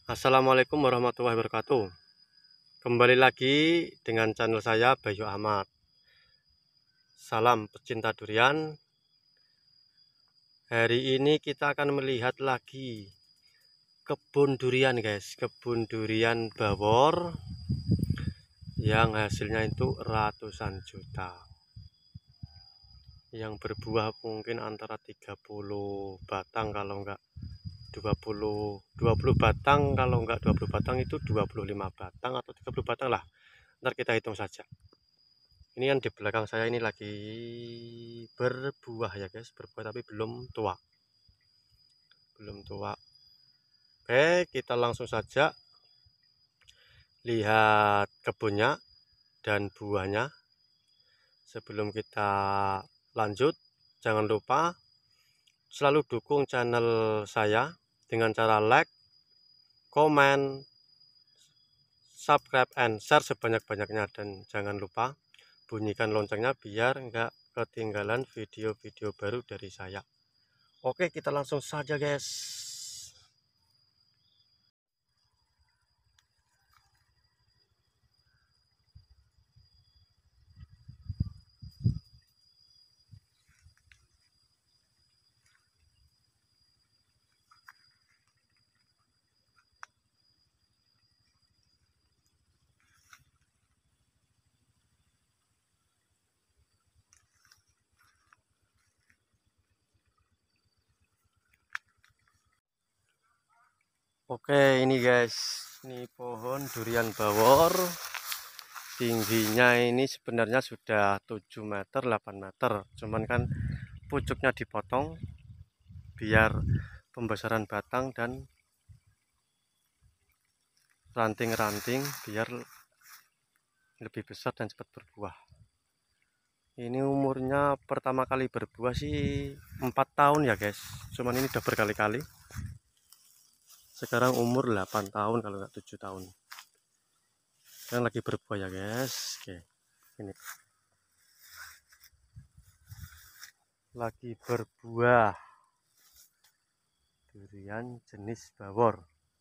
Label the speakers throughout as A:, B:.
A: Assalamualaikum warahmatullahi wabarakatuh. Kembali lagi dengan channel saya Bayu Ahmad. Salam pecinta durian. Hari ini kita akan melihat lagi kebun durian guys, kebun durian Bawor yang hasilnya itu ratusan juta. Yang berbuah mungkin antara 30 batang kalau enggak 20 batang, kalau enggak 20 batang itu 25 batang atau 30 batang lah. Ntar kita hitung saja. Ini kan di belakang saya ini lagi berbuah ya guys, berbuah tapi belum tua. Oke, kita langsung saja lihat kebunnya dan buahnya. Sebelum kita lanjut, jangan lupa selalu dukung channel saya dengan cara like, komen, subscribe, and share sebanyak-banyaknya. Dan jangan lupa bunyikan loncengnya biar nggak ketinggalan video-video baru dari saya. Oke, kita langsung saja guys. Oke, ini guys, ini pohon durian Bawor. Tingginya ini sebenarnya sudah 7 meter, 8 meter. Cuman kan pucuknya dipotong biar pembesaran batang dan ranting-ranting biar lebih besar dan cepat berbuah. Ini umurnya pertama kali berbuah sih 4 tahun ya guys. Cuman ini udah berkali-kali. Sekarang umur 8 tahun kalau nggak 7 tahun. Sekarang lagi berbuah ya guys. Oke, ini lagi berbuah durian jenis Bawor.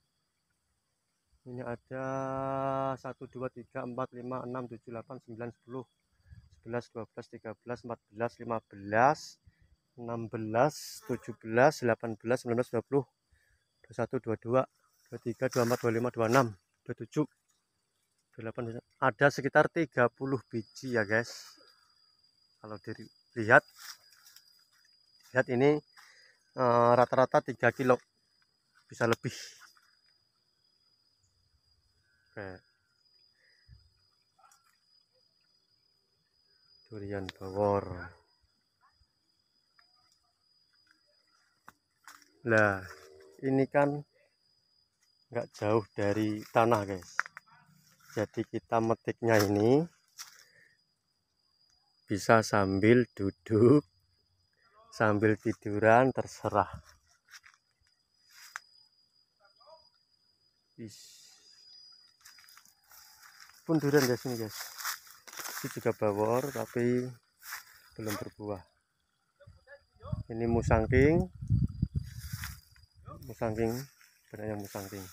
A: Ini ada 1 2 3 4 5 6 7 8 9 10 11 12 13 14 15 16 17 18 19 20 21 22 23 24 25 26 27 28. Ada sekitar 30 biji ya guys. Kalau dilihat ini rata-rata 3 kilo, bisa lebih. Oke, durian Bawor. Nah, ini kan nggak jauh dari tanah guys, jadi kita metiknya ini bisa sambil duduk, sambil tiduran, terserah. Pun durian guys, ini guys, ini juga Bawor tapi belum berbuah. Ini musangking, banyak yang musangking.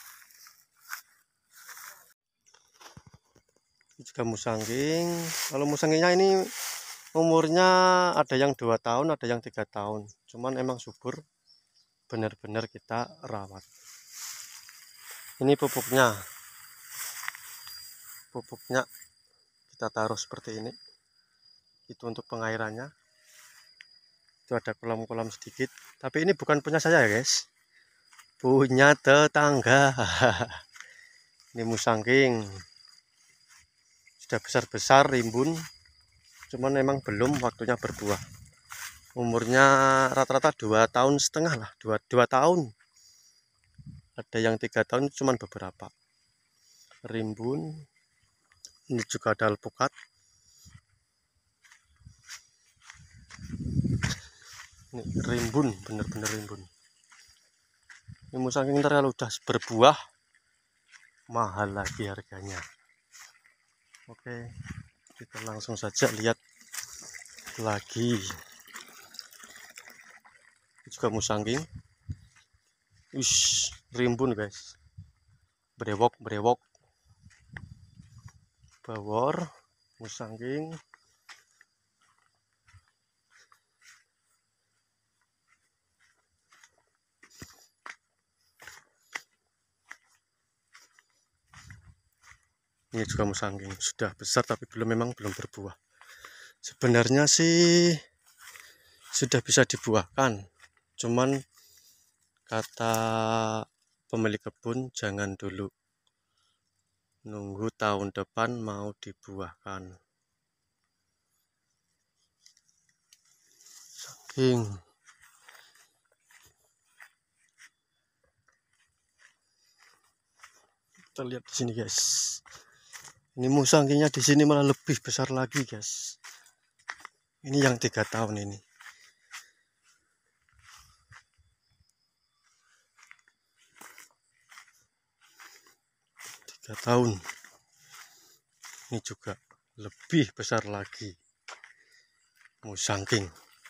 A: Ini juga musangking. Kalau musangkingnya ini umurnya ada yang 2 tahun, ada yang 3 tahun. Cuman emang subur, benar-benar kita rawat. Ini pupuknya kita taruh seperti ini. Itu untuk pengairannya. Itu ada kolam-kolam sedikit, tapi ini bukan punya saya ya guys, punya tetangga. Ini musangking sudah besar-besar, rimbun, cuman memang belum waktunya berbuah. Umurnya rata-rata 2,5 tahun lah, 2 tahun. Ada yang 3 tahun, cuman beberapa. Rimbun. Ini juga ada alpukat. Ini rimbun, bener-bener rimbun. Ini musangking ntar kalau udah berbuah mahal lagi harganya. Oke, kita langsung saja lihat lagi. Ini juga musangking. Rimbun guys. brewok bawor musangking. Ini juga musangking, sudah besar tapi memang belum berbuah. Sebenarnya sih sudah bisa dibuahkan, cuman kata pemilik kebun jangan dulu, nunggu tahun depan mau dibuahkan. Musangking. Kita lihat di sini guys. Ini musangkingnya di sini malah lebih besar lagi guys. Ini yang 3 tahun ini. 3 tahun. Ini juga lebih besar lagi. Musangking.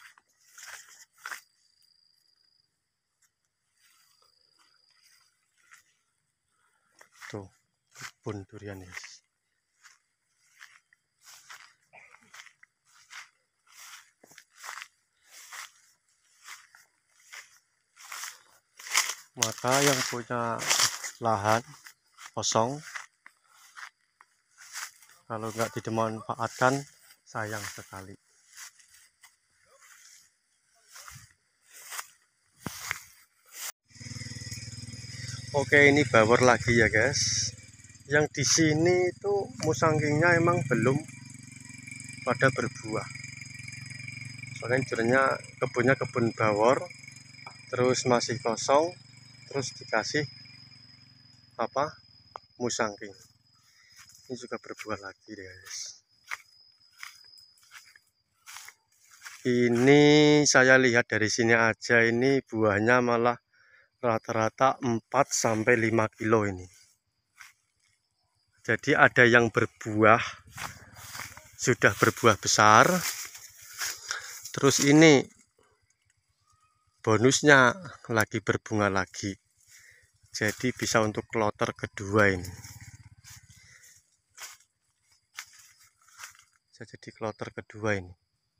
A: Tuh, kebun durian guys. Maka yang punya lahan kosong, kalau nggak dimanfaatkan sayang sekali. Oke, ini bawor lagi ya guys. Yang di sini itu musangkingnya emang belum pada berbuah. Soalnya kebunnya kebun bawor, terus masih kosong, terus dikasih musangking. Ini juga berbuah lagi guys. Ini saya lihat dari sini aja, ini buahnya malah rata-rata 4-5 kilo ini. Jadi ada yang berbuah, sudah berbuah besar. Terus ini bonusnya lagi berbunga lagi. Jadi bisa untuk kloter kedua ini. Bisa jadi kloter kedua ini.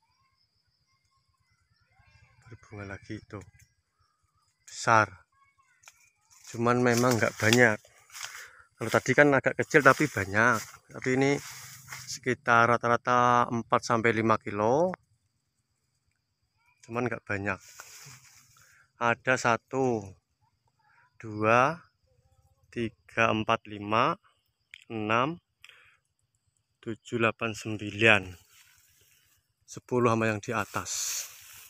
A: Berbunga lagi tuh. Besar. Cuman memang nggak banyak. Kalau tadi kan agak kecil tapi banyak. Tapi ini sekitar rata-rata 4-5 kilo. Cuman nggak banyak. Ada 1, 2, 3, 4, 5, 6, 7, 8, 9, 10 sama yang di atas.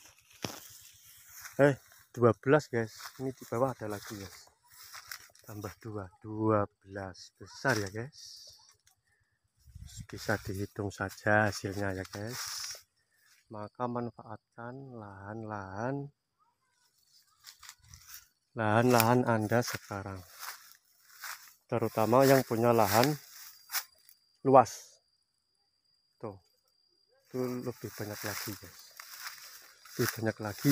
A: 12 guys. Ini di bawah ada lagi guys. Tambah 2, 12 besar ya guys. Bisa dihitung saja hasilnya ya guys. Maka manfaatkan lahan Anda sekarang, terutama yang punya lahan luas. Tuh, itu lebih banyak lagi guys, lebih banyak lagi.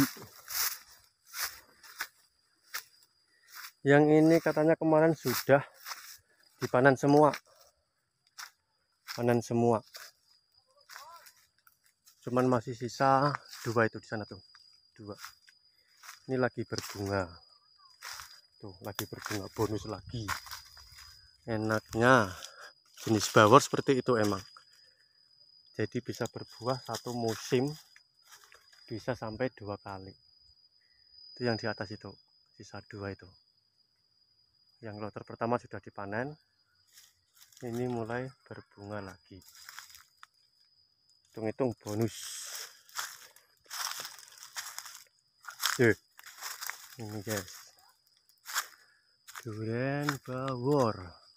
A: Yang ini katanya kemarin sudah dipanen semua, cuman masih sisa 2 itu di sana tuh, 2. Ini lagi berbunga, tuh lagi berbunga, bonus lagi. Enaknya jenis bawor seperti itu emang, jadi bisa berbuah 1 musim bisa sampai 2 kali. Itu yang di atas itu sisa 2 itu. Yang kloter pertama sudah dipanen, ini mulai berbunga lagi. Hitung-hitung bonus. Ini guys, durian bawor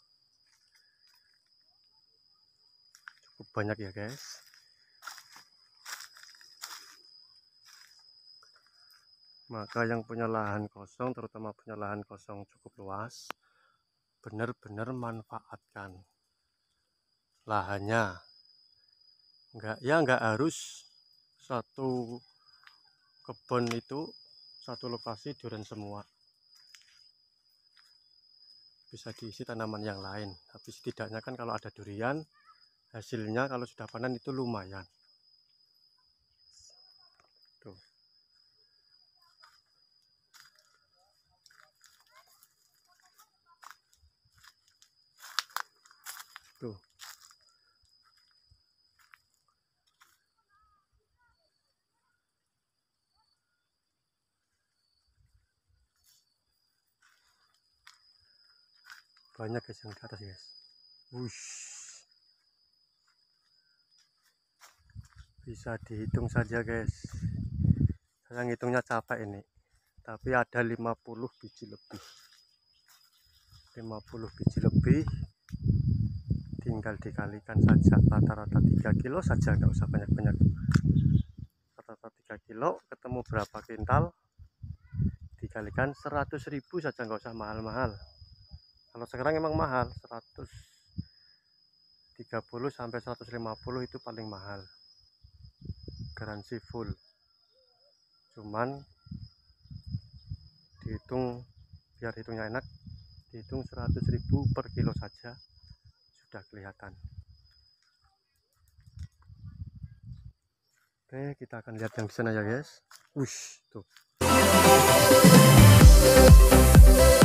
A: cukup banyak ya guys. Maka yang punya lahan kosong, terutama punya lahan kosong cukup luas, benar-benar manfaatkan lahannya. Nggak harus satu kebun itu, satu lokasi durian semua. bisa diisi tanaman yang lain. Tapi setidaknya kan kalau ada durian, hasilnya kalau sudah panen itu lumayan. Tuh. Tuh. Banyak guys yang di atas guys. Wush. Bisa dihitung saja guys. Saya ngitungnya capek ini. Tapi ada 50 biji lebih. 50 biji lebih. Tinggal dikalikan saja, rata-rata 3 kilo saja, nggak usah banyak-banyak. Rata-rata 3 kilo ketemu berapa kintal, dikalikan 100.000 saja, nggak usah mahal-mahal. Kalau sekarang emang mahal, 130 sampai 150 itu paling mahal, garansi full. Cuman dihitung biar hitungnya enak, dihitung 100.000 per kilo saja sudah kelihatan. Oke, kita akan lihat yang di sana ya guys. Wush, tuh.